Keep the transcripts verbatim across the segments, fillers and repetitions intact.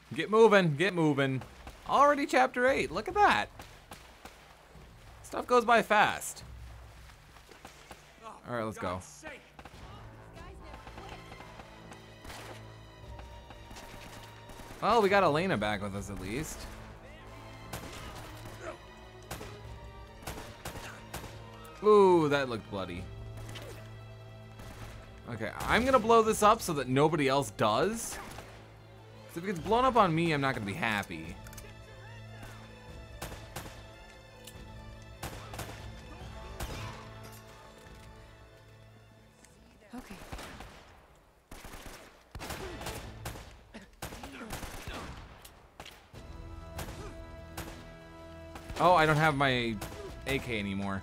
Get moving, get moving. Already chapter eight, look at that. Stuff goes by fast. All right, let's go. Well, we got Elena back with us at least. Ooh, that looked bloody. Okay, I'm gonna blow this up so that nobody else does. So if it gets blown up on me, I'm not gonna be happy. Okay. Oh, I don't have my A K anymore.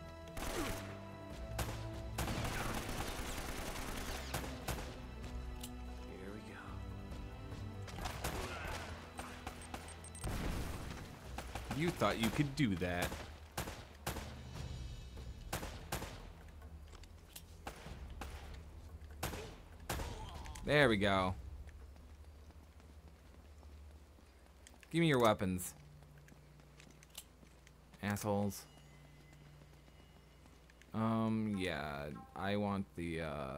You thought you could do that. There we go. Give me your weapons. Assholes. Um, yeah, I want the, uh...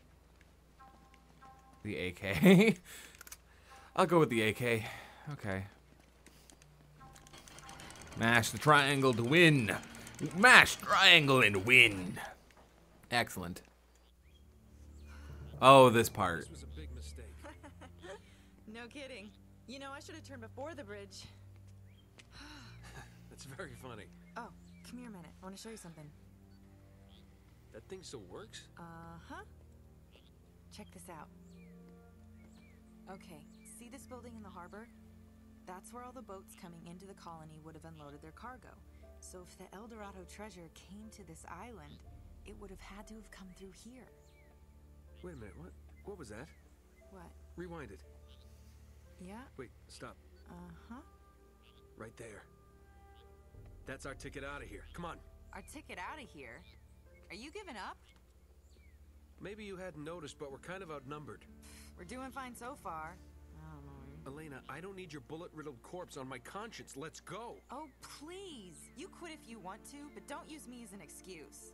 the A K. I'll go with the A K. Okay. Mash the triangle to win. Mash triangle and win. Excellent. Oh, this part. This was a big mistake. No kidding. You know, I should have turned before the bridge. That's very funny. Oh, come here a minute. I want to show you something. That thing still works? Uh-huh. Check this out. Okay, see this building in the harbor? That's where all the boats coming into the colony would have unloaded their cargo. So if the El Dorado treasure came to this island, it would have had to have come through here. Wait a minute, what? What was that? What? Rewind it. Yeah? Wait, stop. Uh-huh. Right there. That's our ticket out of here. Come on. Our ticket out of here? Are you giving up? Maybe you hadn't noticed, but we're kind of outnumbered. We're doing fine so far. I don't know. Elena, I don't need your bullet-riddled corpse on my conscience. Let's go. Oh, please. You quit if you want to, but don't use me as an excuse.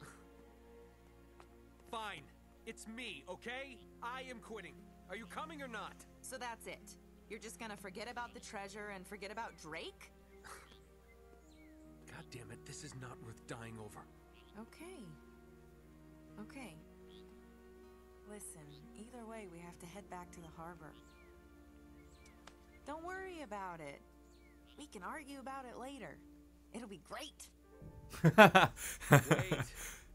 Fine. It's me, okay? I am quitting. Are you coming or not? So that's it. You're just gonna forget about the treasure and forget about Drake? God damn it, this is not worth dying over. Okay. Okay. Listen, either way, we have to head back to the harbor. Don't worry about it. We can argue about it later. It'll be great. Wait.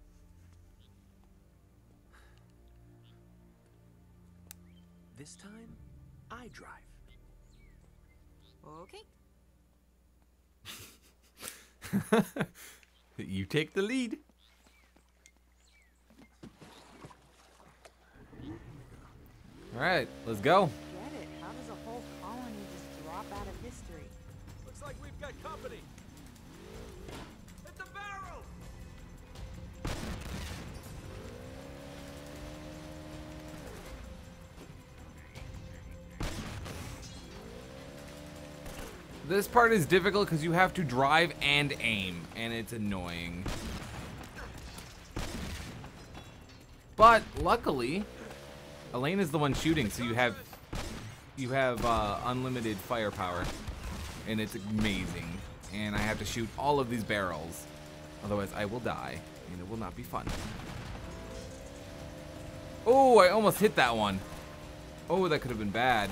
This time, I drive. Okay. You take the lead. All right, let's go. Get it? How does a whole colony just drop out of history? Looks like we've got company. Hit the barrel! This part is difficult because you have to drive and aim, and it's annoying. But luckily, Elena's the one shooting, so you have you have uh, unlimited firepower, and it's amazing. And I have to shoot all of these barrels, otherwise I will die, and it will not be fun. Oh, I almost hit that one. Oh, that could have been bad.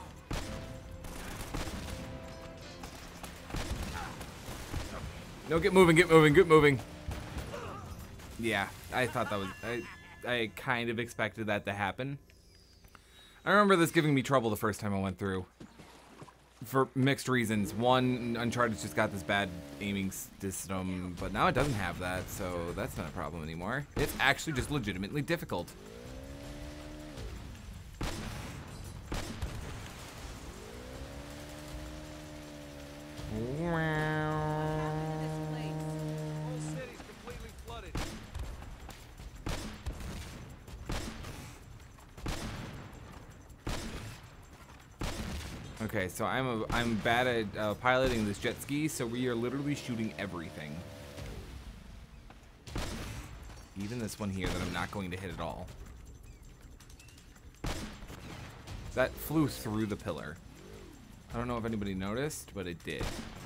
No, get moving, get moving, get moving. Yeah, I thought that was... I, I kind of expected that to happen. I remember this giving me trouble the first time I went through. For mixed reasons. One, Uncharted just got this bad aiming system, but now it doesn't have that, so that's not a problem anymore. It's actually just legitimately difficult. Okay, so I'm a, I'm bad at uh, piloting this jet ski, so we are literally shooting everything. Even this one here that I'm not going to hit at all. That flew through the pillar. I don't know if anybody noticed, but it did.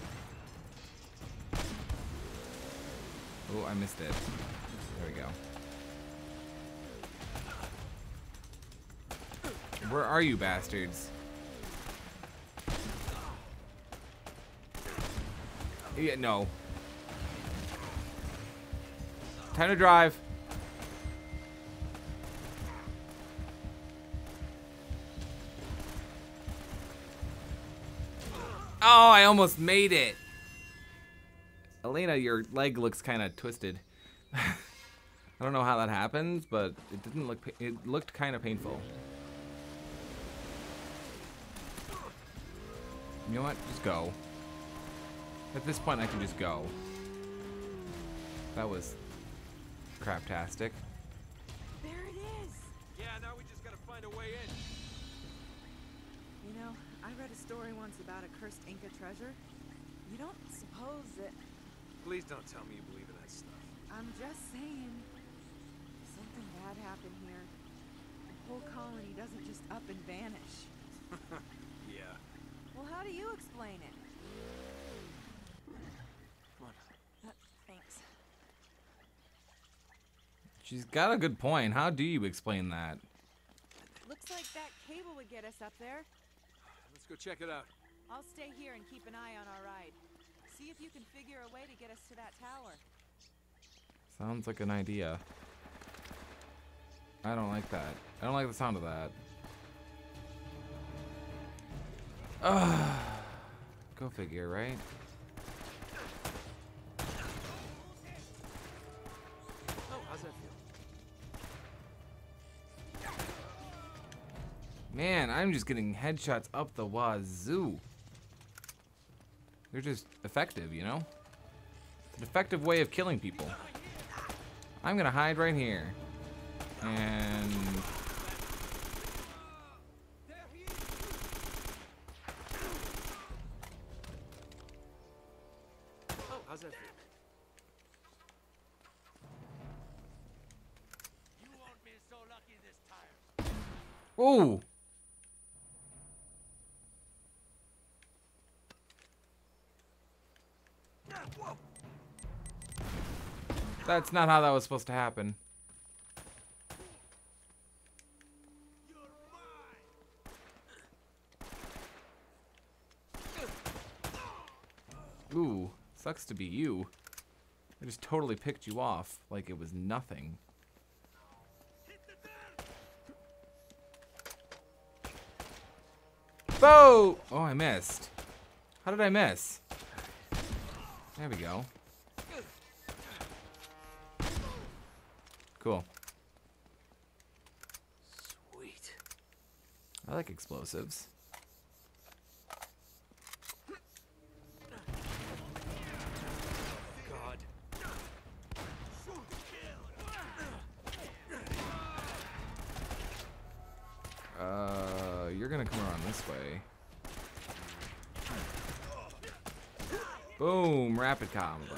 Oh, I missed it. There we go. Where are you bastards? Yeah, no. Time to drive. Oh, I almost made it. Elena, your leg looks kind of twisted. I don't know how that happens, but it didn't look. It looked kind of painful. You know what? Just go. At this point, I can just go. That was craptastic. There it is! Yeah, now we just gotta find a way in. You know, I read a story once about a cursed Inca treasure. You don't suppose that... Please don't tell me you believe in that stuff. I'm just saying. Something bad happened here. The whole colony doesn't just up and vanish. Yeah. Well, how do you explain it? Come on. Uh, thanks. She's got a good point. How do you explain that? Looks like that cable would get us up there. Let's go check it out. I'll stay here and keep an eye on our ride. See if you can figure a way to get us to that tower. Sounds like an idea. I don't like that. I don't like the sound of that. Ugh. Go figure, right? Oh, how's that feel? Man, I'm just getting headshots up the wazoo. They're just effective, you know? It's an effective way of killing people. I'm gonna hide right here. And... Oh, how's that feel? You won't be so lucky this time. Ooh! That's not how that was supposed to happen. Ooh, sucks to be you. I just totally picked you off like it was nothing. Bo! Oh, I missed. How did I miss? There we go. Cool. Sweet. I like explosives. God. Uh, you're gonna come around this way. Boom, rapid combo.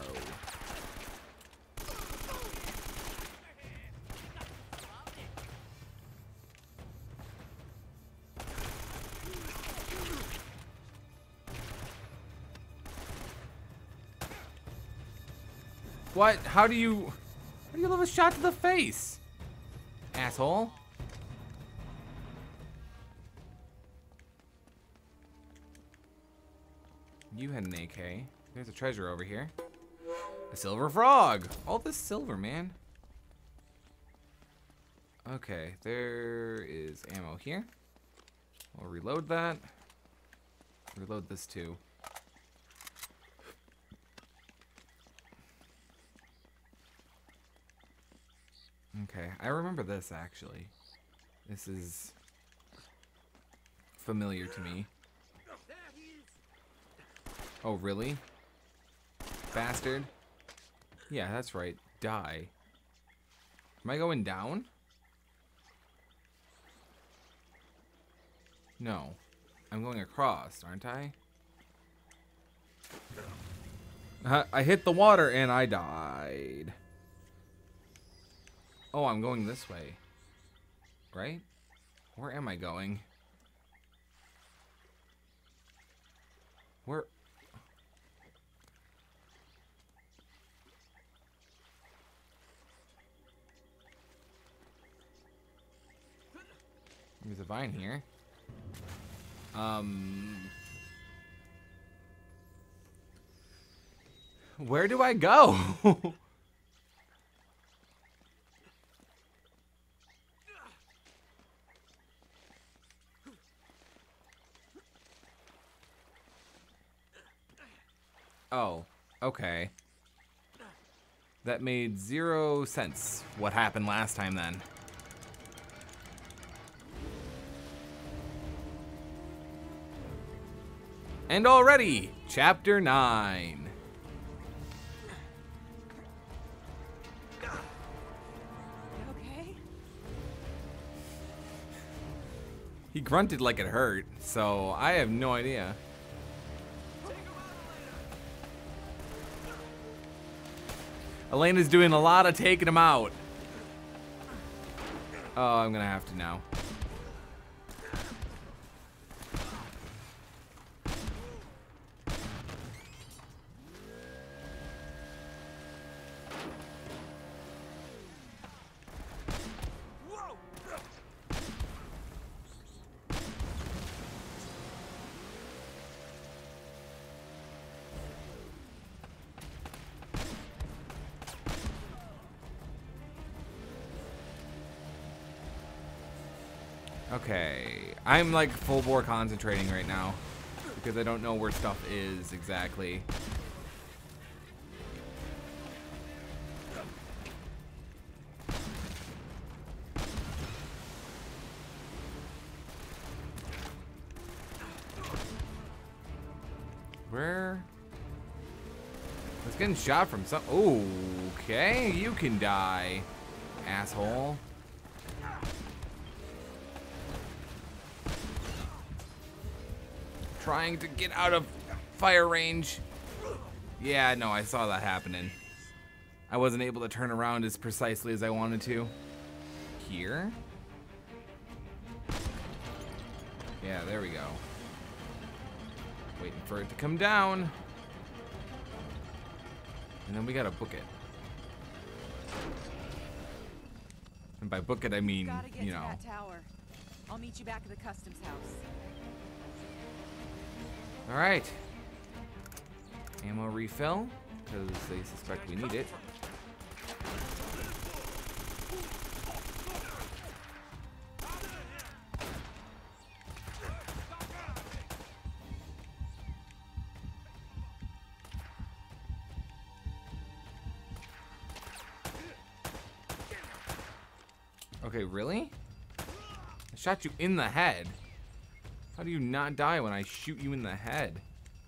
What? How do you... How do you live a shot to the face? Asshole. You had an A K. There's a treasure over here. A silver frog. All this silver, man. Okay, there is ammo here. I'll reload that. Reload this too. Okay, I remember this actually. This is familiar to me. Oh, really? Bastard. Yeah, that's right. Die. Am I going down? No. I'm going across, aren't I? Uh, I hit the water and I died. Oh, I'm going this way. Right? Where am I going? Where? There's a vine here. Um... Where do I go? Oh, okay. That made zero sense. What happened last time then? And already, chapter nine. Okay. He grunted like it hurt, so I have no idea. Elena's doing a lot of taking him out. Oh, I'm gonna have to now. Okay, I'm like full bore concentrating right now because I don't know where stuff is exactly. Where? I was getting shot from some. Okay, you can die, asshole. Trying to get out of fire range. Yeah, no, I saw that happening. I wasn't able to turn around as precisely as I wanted to. Here? Yeah, there we go. Waiting for it to come down. And then we gotta book it. And by book it, I mean, Gotta get you to know. that tower. I'll meet you back at the customs house. All right. Ammo refill, because they suspect we need it. Okay, really? I shot you in the head. How do you not die when I shoot you in the head?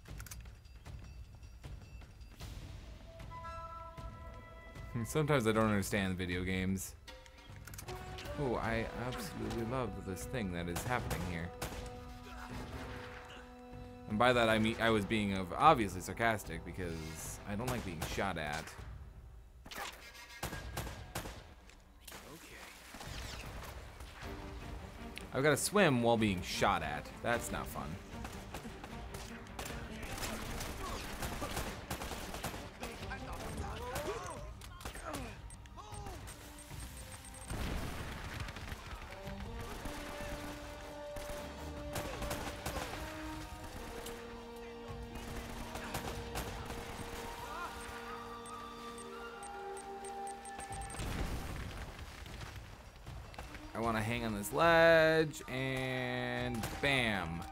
Sometimes I don't understand video games. Oh, I absolutely love this thing that is happening here. And by that I mean I was being obviously sarcastic because I don't like being shot at. I've got to swim while being shot at. That's not fun. I want to hang on this ledge, and bam.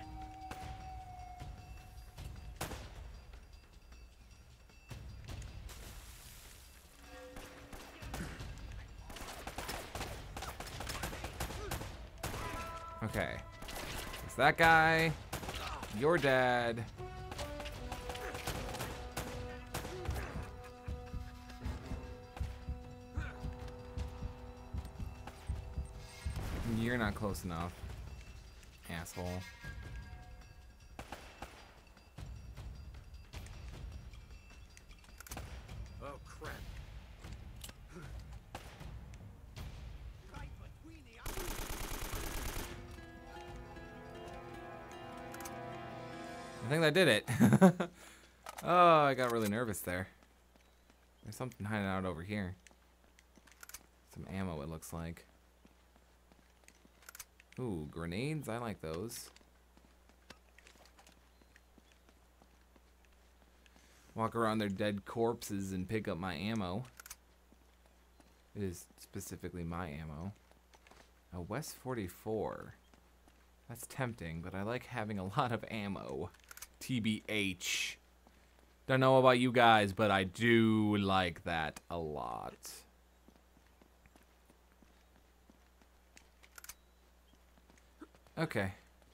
Okay. It's that guy. You're dead. You're not close enough, asshole. think that did it. Oh, I got really nervous there. There's something hiding out over here. Some ammo, it looks like. Ooh, grenades. I like those. Walk around their dead corpses and pick up my ammo. It is specifically my ammo. A West forty-four. That's tempting, but I like having a lot of ammo. T B H. Don't know about you guys, but I do like that a lot. Okay.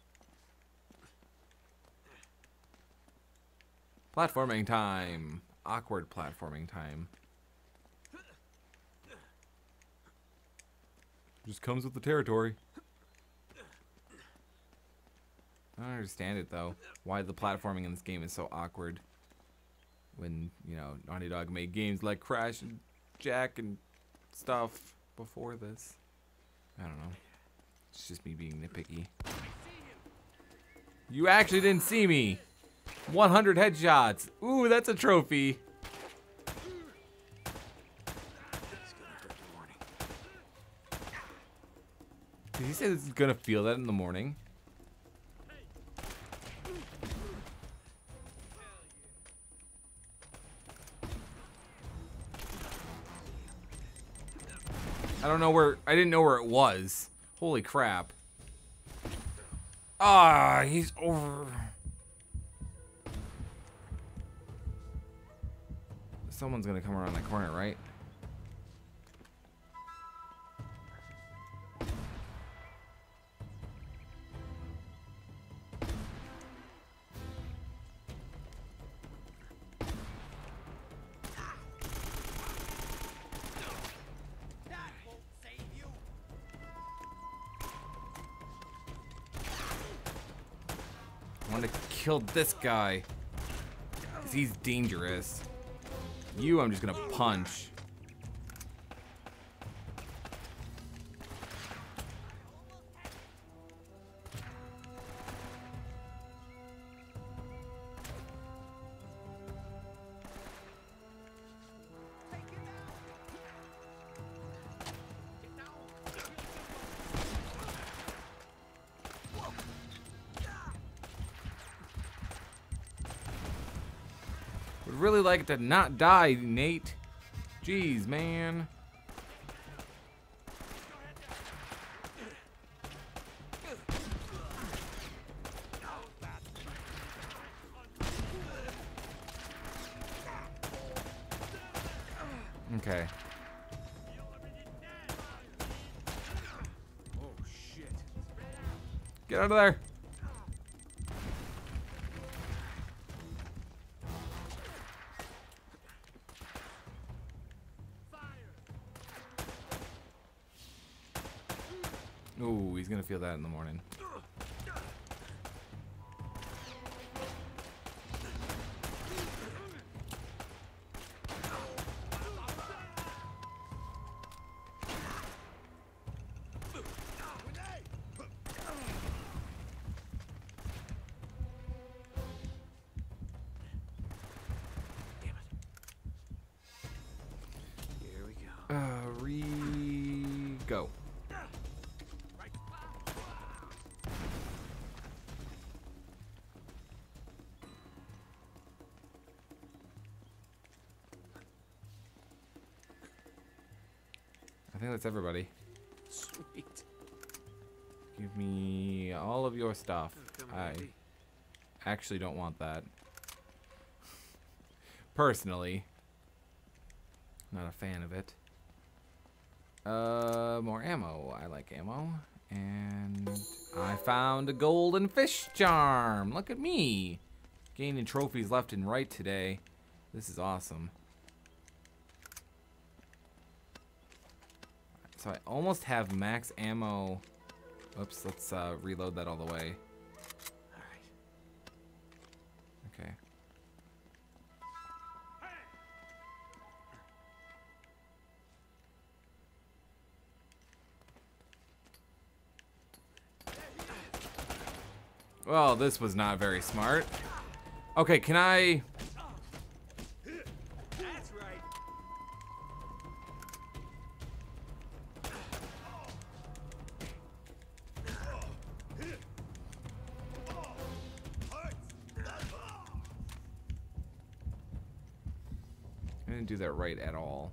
Platforming time. Awkward platforming time. Just comes with the territory. I don't understand it though. Why the platforming in this game is so awkward. When, you know, Naughty Dog made games like Crash and Jack and stuff before this. I don't know. It's just me being nitpicky. You actually didn't see me. one hundred headshots. Ooh, that's a trophy. Did he say this is gonna feel that in the morning? I don't know where, I didn't know where it was. Holy crap. Ah, he's over. Someone's gonna come around that corner, right? I want to kill this guy. Because he's dangerous. You, I'm just going to punch. Would really like to not die, Nate. Jeez, man. Okay. Oh shit. Get out of there. Ooh, he's gonna feel that in the morning. Here we go. Uh, re-go. I think that's everybody. Sweet. Give me all of your stuff. Come I ready. actually don't want that. Personally. Not a fan of it. Uh, more ammo. I like ammo. And I found a golden fish charm. Look at me. Gaining trophies left and right today. This is awesome. So I almost have max ammo. Oops, let's uh, reload that all the way. All right. Okay. Well, this was not very smart. Okay, can I... That's right. I didn't do that right at all.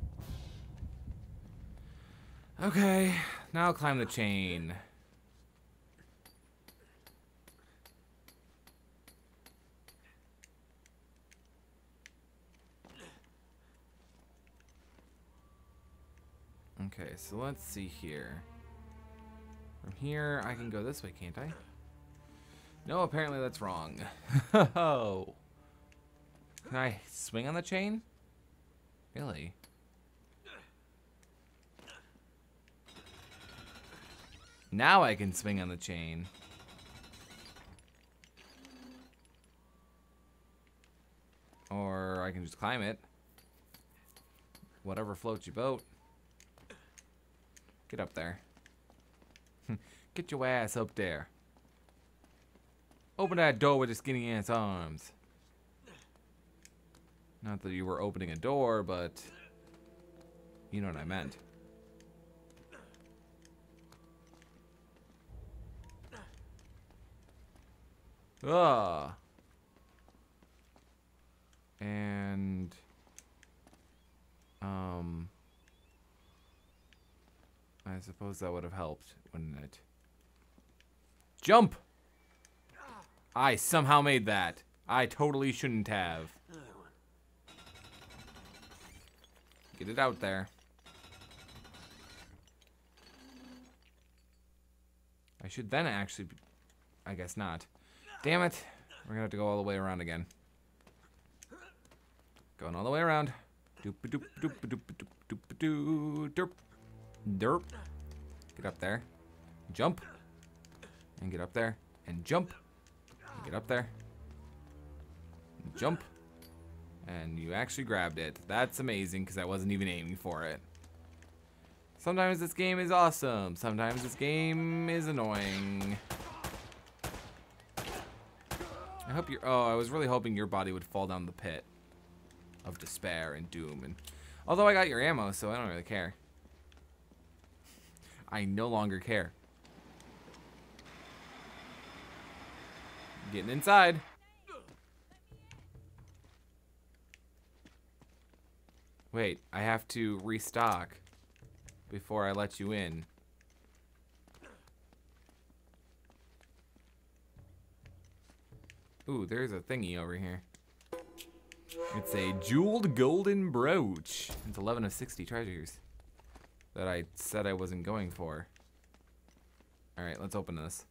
Okay, now I'll climb the chain. Okay, so let's see here. From here, I can go this way, can't I? No, apparently that's wrong. Oh. Can I swing on the chain? Really? Now I can swing on the chain. Or I can just climb it. Whatever floats your boat. Get up there. Get your ass up there. Open that door with your skinny ass arms. Not that you were opening a door, but you know what I meant. Ah. And um I suppose that would have helped, wouldn't it? Jump! I somehow made that. I totally shouldn't have. Get it out there. I should then actually... Be, I guess not. Damn it. We're gonna have to go all the way around again. Going all the way around. Doop doop doop doop doop doop doop derp. Derp. Get up there. Jump. And get up there. And jump. And get up there. And jump. And you actually grabbed it. That's amazing, because I wasn't even aiming for it. Sometimes this game is awesome. Sometimes this game is annoying. I hope you're... Oh, I was really hoping your body would fall down the pit of despair and doom. And although I got your ammo, so I don't really care. I no longer care. Getting inside. Wait, I have to restock before I let you in. Ooh, there's a thingy over here. It's a jeweled golden brooch. It's eleven of sixty treasures that I said I wasn't going for. Alright, let's open this.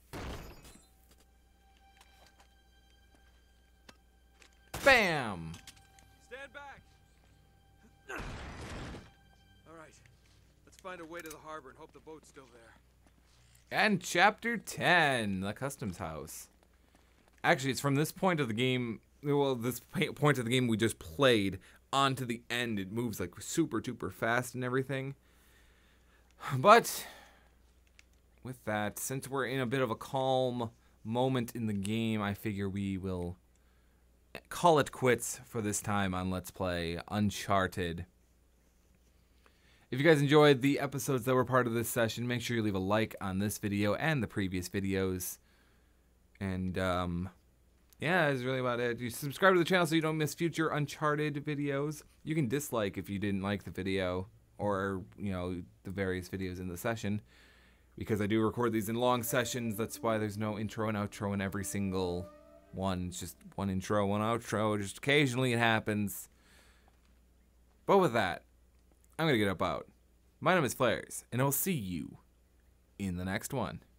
Bam! Stand back. All right. Let's find a way to the harbor and hope the boat's still there. And chapter ten, the customs house. Actually, it's from this point of the game, well, this point of the game we just played, on to the end. It moves like super duper fast and everything. But with that, since we're in a bit of a calm moment in the game, I figure we will call it quits for this time on Let's Play Uncharted. If you guys enjoyed the episodes that were part of this session, make sure you leave a like on this video and the previous videos. And, um, yeah, that's really about it. You subscribe to the channel so you don't miss future Uncharted videos. You can dislike if you didn't like the video or, you know, the various videos in the session. Because I do record these in long sessions, that's why there's no intro and outro in every single one. It's just one intro, one outro. Just occasionally it happens. But with that, I'm going to get up out. My name is Flares, and I'll see you in the next one.